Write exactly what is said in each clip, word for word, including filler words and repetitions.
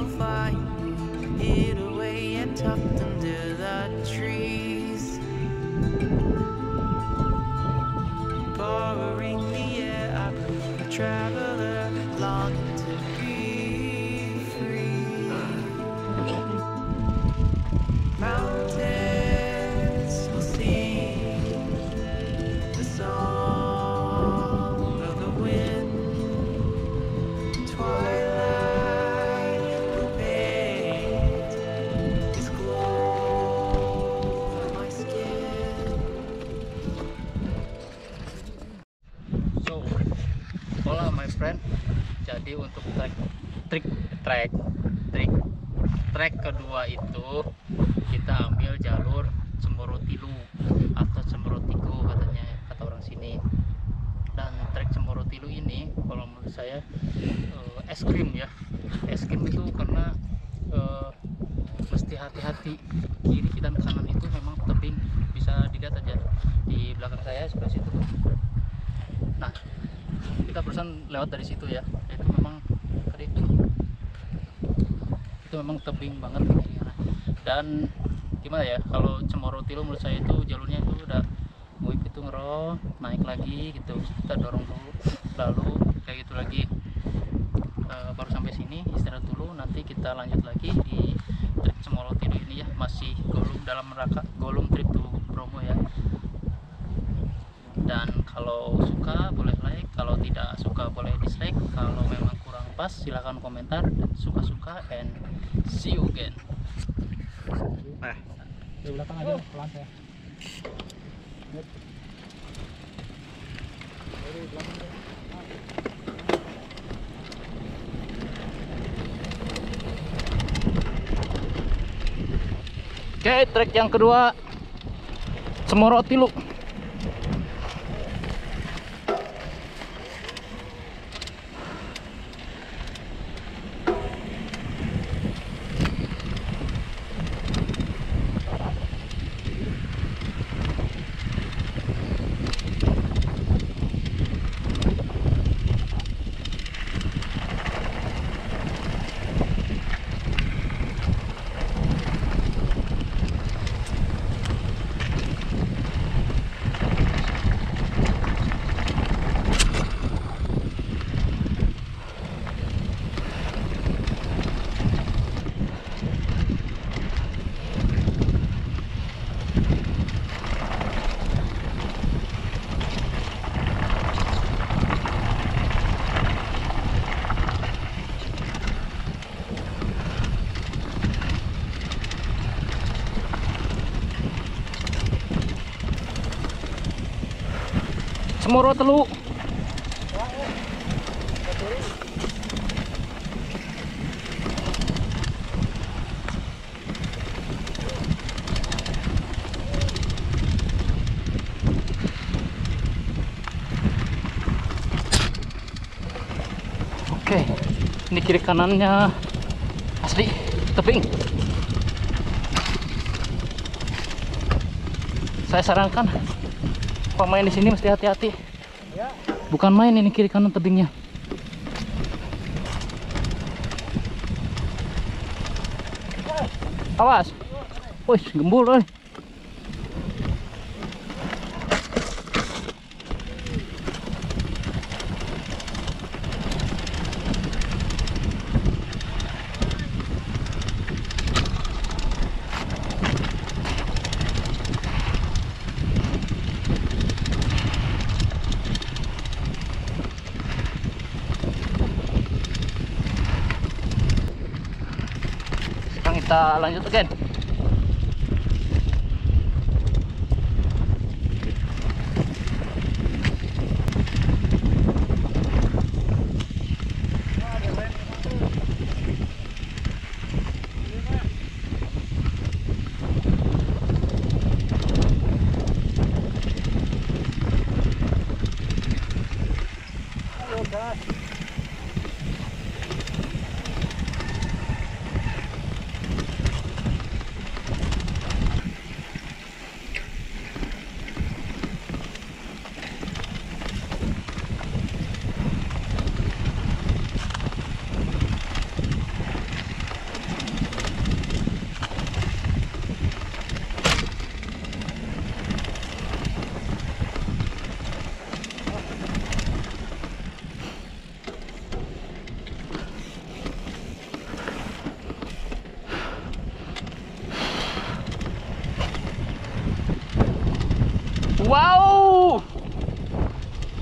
you'll find me hid away and tucked under the trees. Borrowing the air, I'm a traveler longing to be free. Mountains will sing the song of the wind. Twilight will paint its glow on my skin. So, hola my friend. Jadi untuk trek trik trek trik trek kedua itu kita ambil jalur Cemorotilu atau Cemorotigo katanya kata orang sini. Dan trek Cemorotilu ini kalau menurut saya eh, es krim ya. Es krim itu karena eh, mesti hati-hati, kiri dan kanan itu memang tebing, bisa dilihat aja di belakang saya sebelah situ. Nah, kita pesan lewat dari situ ya. Itu memang tadi itu memang tebing banget. Dan gimana ya, kalau Cemorotilu menurut saya itu jalurnya itu udah Buik itu ngeroh, naik lagi gitu, kita dorong dulu, lalu kayak gitu lagi. E, baru sampai sini istirahat dulu, nanti kita lanjut lagi di trip Cemorotilu ini ya, masih golum dalam rangka golum trip to Bromo ya. Dan kalau suka boleh like, kalau tidak suka boleh dislike, kalau memang kurang pas silahkan komentar, dan suka-suka, and see you again. Nah, di belakang aja pelan ya. Oke, trek yang kedua Cemorotilu. Cemorotilu. Oke, ini kiri kanannya asli tebing. Saya sarankan pemain di sini mesti hati-hati. Bukan main ini kiri kanan tebingnya. Awas. Wih, gembul oi. Kita lanjut again.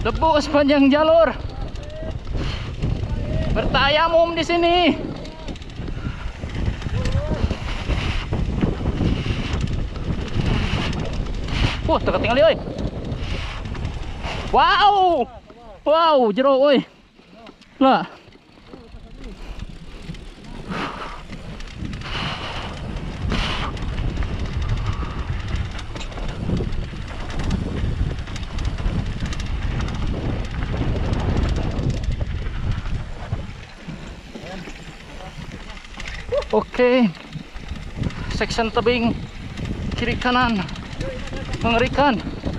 Debu sepanjang jalur. Bertayamum di sini. Wah, teka tinggal oi. Wow. Wow, jero oi. Lah. Oke, section tebing kiri kanan mengerikan.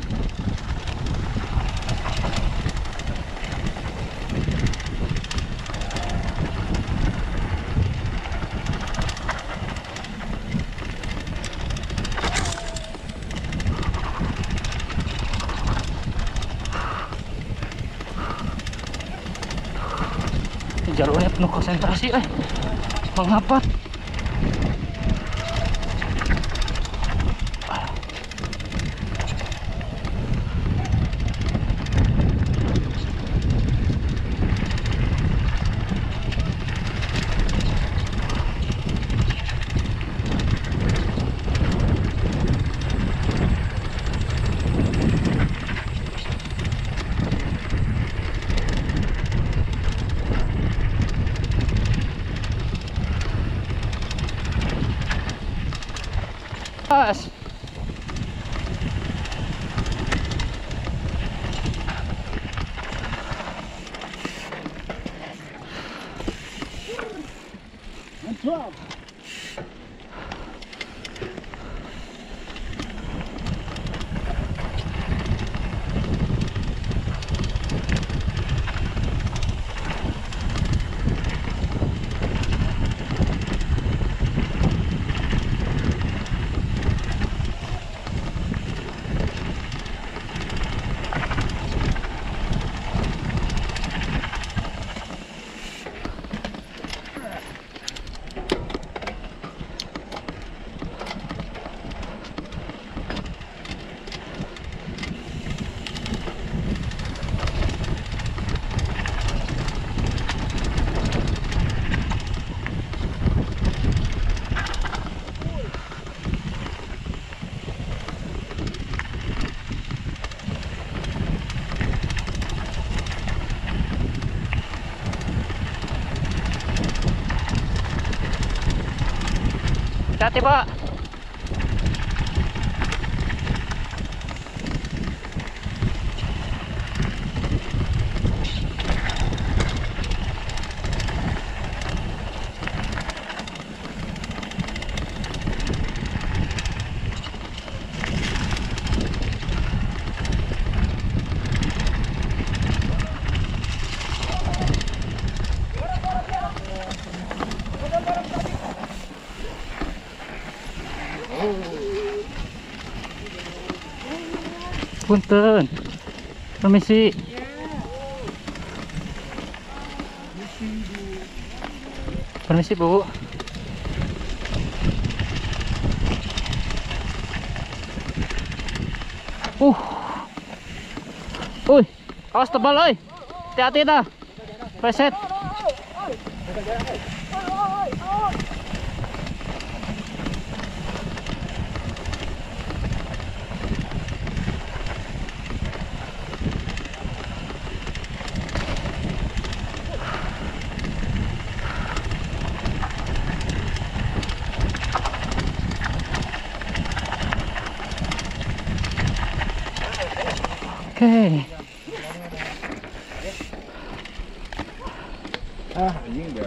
Jalurnya penuh konsentrasi, eh, mengapa? Pas. Hati-hati, Pak. Punten, permisi. Permisi, Bu. Uh. Uy, awas tebal, oi. Hati-hati dah. Preset. Oke. Ah, anjing enggak.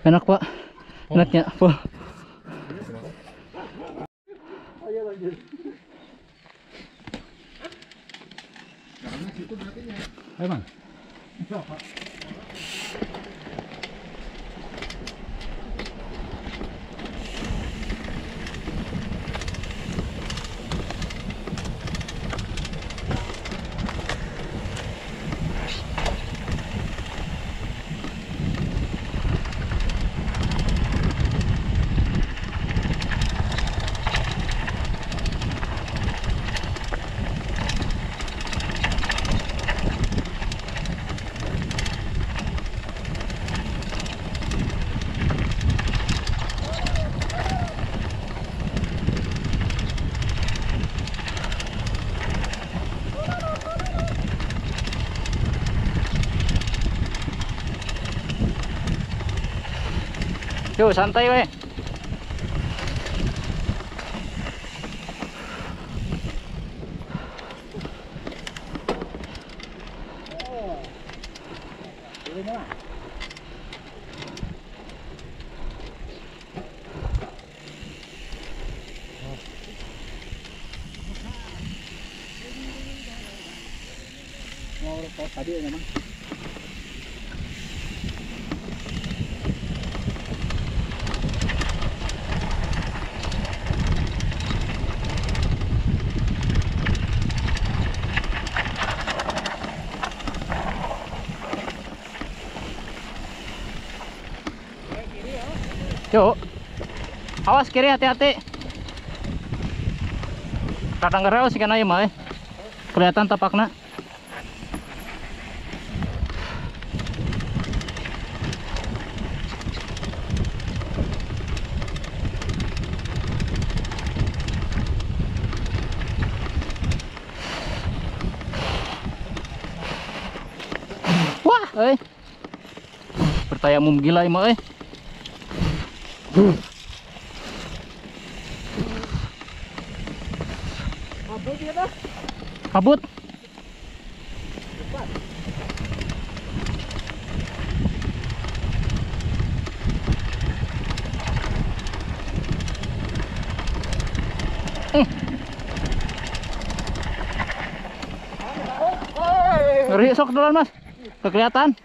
Enak Pak, enaknya full. Ayo Bang. Yuk santai weh. Mau tadi memang. Yuk. Awas kiri, hati-hati. Kadang ngerel sih kena mah eh. Kelihatan tapakna. Wah, eh. Bertayamum gila mah eh. Kabut ya dah. Kabut. Hmm. Ngeri sok duluan Mas. Kelihatan.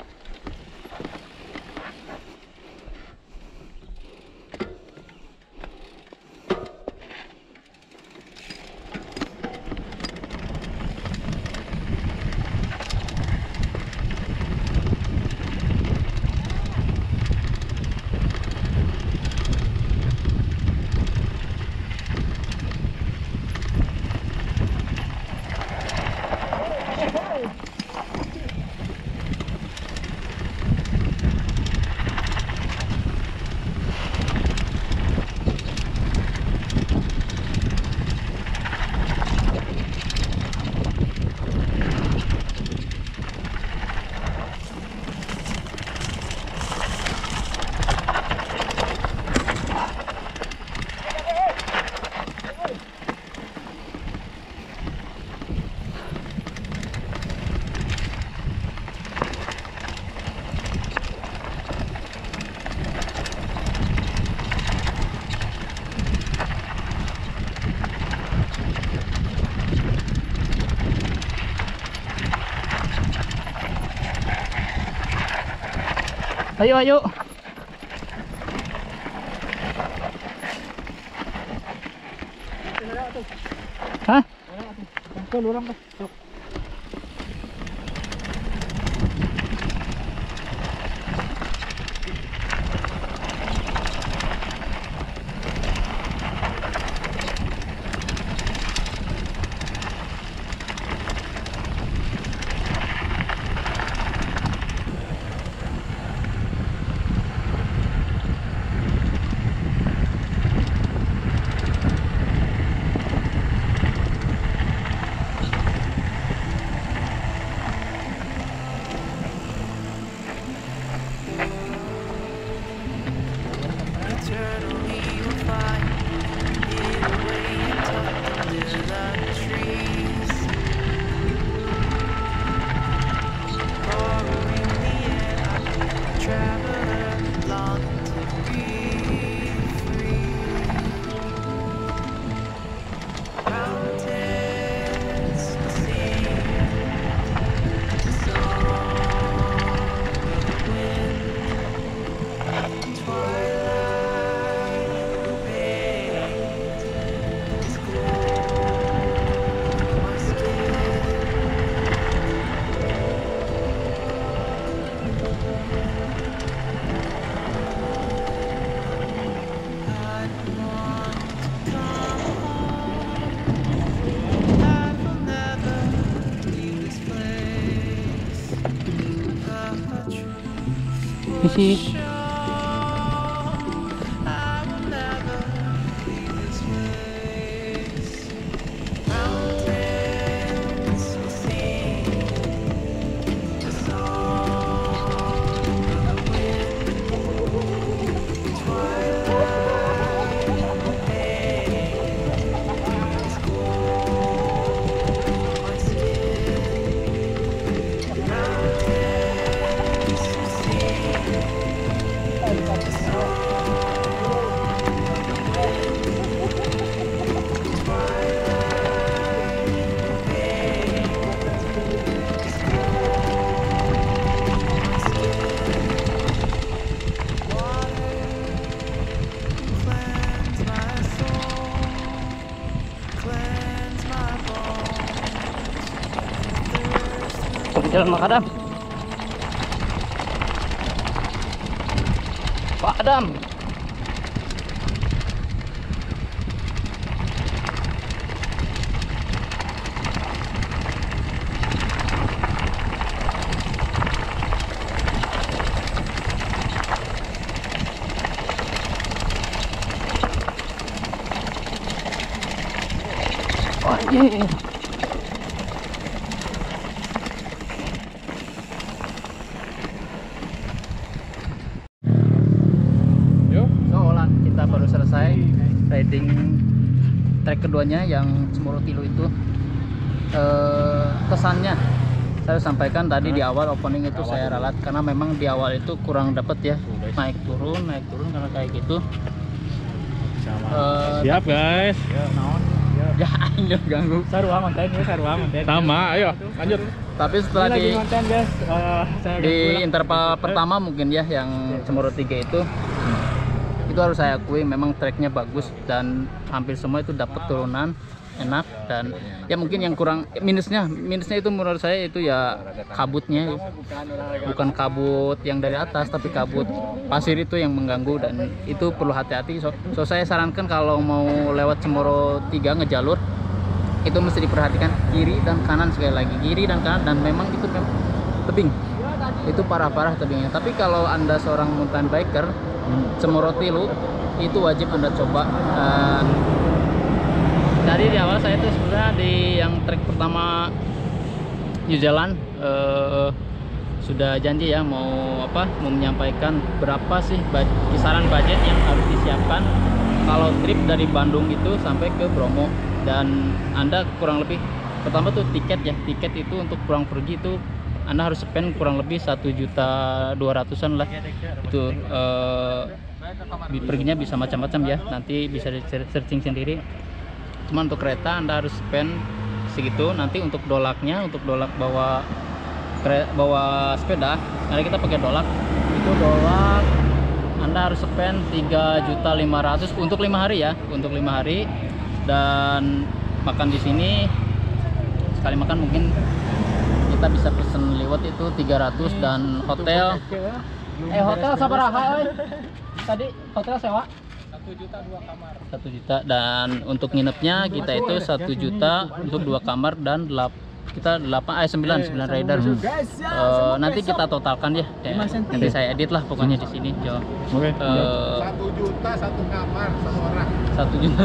Ayo, ayo. Hah? Tangkol orang dah. Sok. Misi. I will never leave this place. Mountains will sing the song of the wind. Twilight will fade. It's cold on my skin. Mountains will sing the song. Cleanse my soul, cleanse my bones. Coba jalan Mak Adam. Pak Adam. Anjir. Yuk. So, Olan, kita baru selesai riding trek keduanya yang Cemoro Tilu itu. Eh, kesannya saya sampaikan tadi di awal opening itu saya ralat karena memang di awal itu kurang dapet ya, naik turun naik turun karena kayak gitu. Eh, Siap guys. ya ini ganggu. Sarua manten ya, sarua manten. Sama, ayo lanjut. Tapi setelah Ini lagi di manten guys. Eh, saya di pulang. interval pertama mungkin ya yang Cemoro tiga itu itu harus saya akui memang treknya bagus dan hampir semua itu dapat turunan enak. Dan ya mungkin yang kurang minusnya minusnya itu menurut saya itu ya kabutnya, bukan kabut yang dari atas tapi kabut pasir itu yang mengganggu dan itu perlu hati-hati. So, so saya sarankan kalau mau lewat Cemoro tiga ngejalur itu mesti diperhatikan kiri dan kanan, sekali lagi kiri dan kanan, dan memang itu memang tebing, itu parah-parah tebingnya. Tapi kalau Anda seorang mountain biker, Cemoro Tilu itu wajib Anda coba. Dan dari di awal saya tuh sebenarnya di yang trek pertama New Zealand eh, sudah janji ya mau apa mau menyampaikan berapa sih baj- kisaran budget yang harus disiapkan kalau trip dari Bandung itu sampai ke Bromo. Dan Anda kurang lebih pertama tuh tiket ya, tiket itu untuk pulang pergi itu Anda harus spend kurang lebih satu juta dua ratusan lah itu. eh, perginya bisa macam-macam ya, nanti bisa di searching sendiri. Cuma untuk kereta Anda harus spend segitu. Nanti untuk dolaknya, untuk dolak bawa kre, bawa sepeda, karena kita pakai dolak, itu dolak Anda harus spend tiga juta lima ratus untuk lima hari ya, untuk lima hari. Dan makan di sini sekali makan mungkin kita bisa pesen liwet itu tiga ratus, dan hotel eh hotel sabaraha euy? Tadi hotel sewa satu juta dua kamar. satu juta, dan untuk nginepnya kita itu satu juta untuk dua kamar dan delap, kita delapan eh sembilan sembilan rider. Eh, nanti kita totalkan ya, ya nanti saya edit lah pokoknya di sini Jo. Oke. Eh, Satu juta satu kamar satu orang. satu juta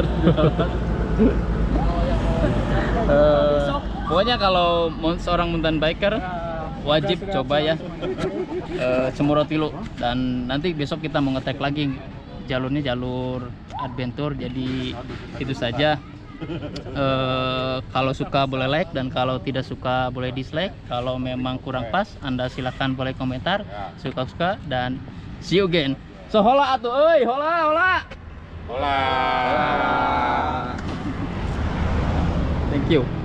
Eh, pokoknya kalau mau seorang mountain biker wajib coba ya eh, Cemoro Tilu. Dan nanti besok kita mau ngetek lagi, jalurnya jalur adventure, jadi itu saja. Eh, kalau suka boleh like, dan kalau tidak suka boleh dislike. Kalau memang kurang pas Anda silahkan boleh komentar, suka-suka, dan see you again. So hola atuh euy, hola hola. Hola. Thank you.